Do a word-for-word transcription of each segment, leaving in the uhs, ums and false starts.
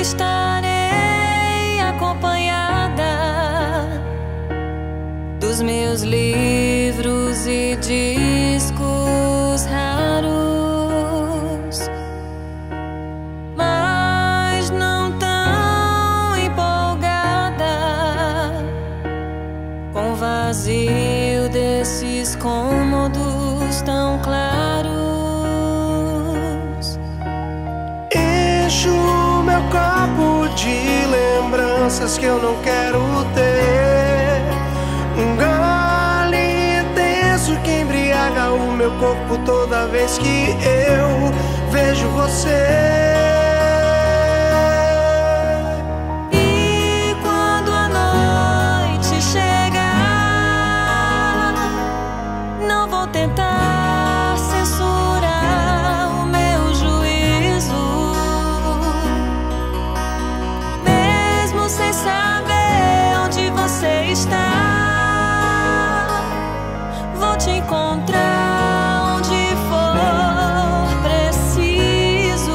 estarei acompanhada dos meus livros e discos raros, mas não tão empolgada com o vazio desses cômodos tão claros. Encho meu copo de lembranças que eu não quero ter, um gole intenso que embriaga o meu corpo toda vez que eu vejo você. E quando a noite chegar, não vou tentar censurar o meu juízo, mesmo sem saber onde você está. Vou te encontrar onde for preciso.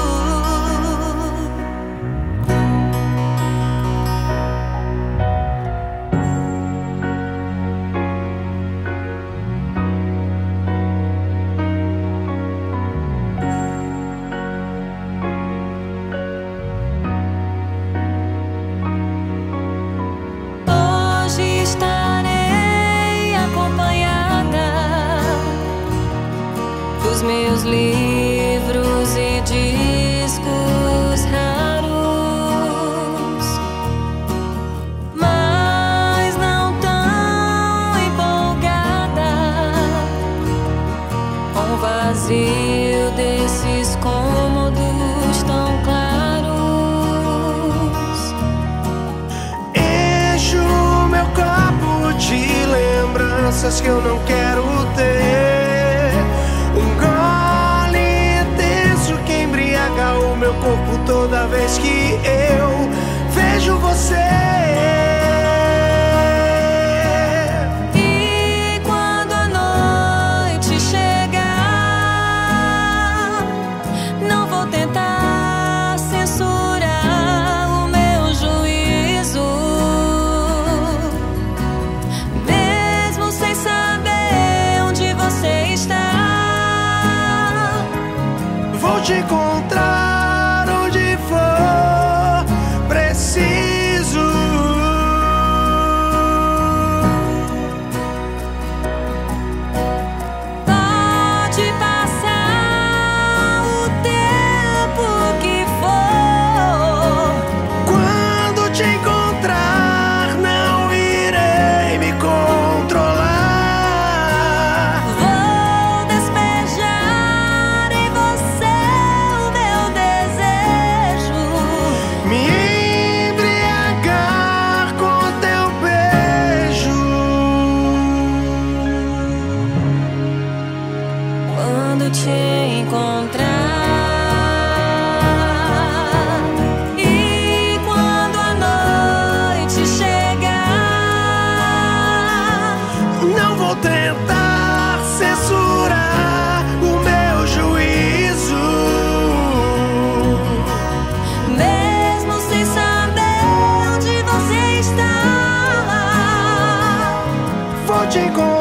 Hoje estarei acompanhada dos meus livros e discos raros, mas não tão empolgada com o vazio desses cômodos tão claros. Encho meu copo de lembranças que eu não quero ter, um gole intenso que embriaga o meu corpo toda vez que eu vejo você. E quando a noite chegar, não vou tentar censurar o meu juízo, mesmo sem saber onde você está. Vou te encontrar onde for preciso. Pode passar o tempo que for, Quando te encontrar, não irei me controlar. vou despejar em você o meu desejo, Me embriagar com teu beijo. quando te encontrar. E quando a noite chegar, Não vou tentar censurar o meu juízo, mesmo sem saber onde você está. vou te encontrar